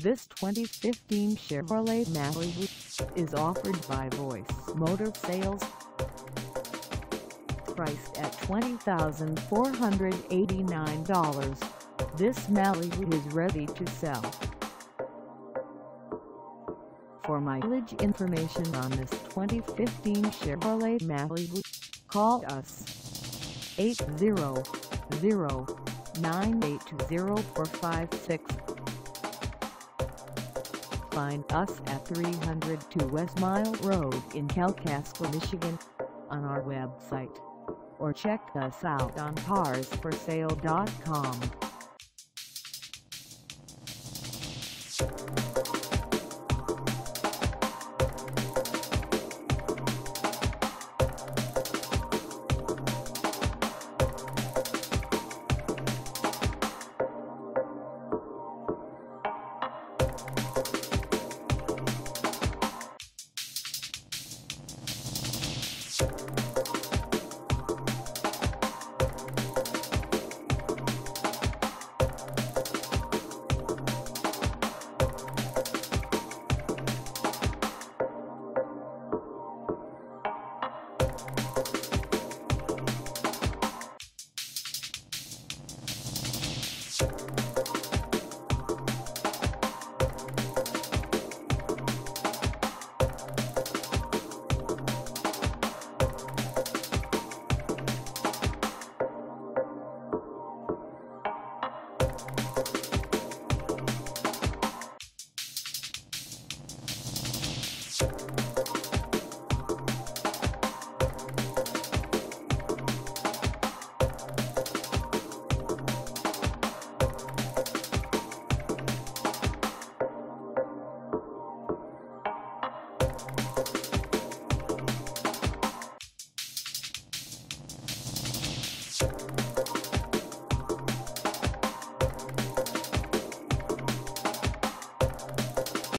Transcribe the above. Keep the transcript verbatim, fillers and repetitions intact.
This twenty fifteen Chevrolet Malibu is offered by Voice Motor Sales. Priced at twenty thousand four hundred eighty-nine dollars, this Malibu is ready to sell. For mileage information on this twenty fifteen Chevrolet Malibu, call us eight zero zero, nine eight zero, four five six. Find us at three hundred two West Mile Road in Kalkaska, Michigan, on our website, or check us out on cars for sale dot com. You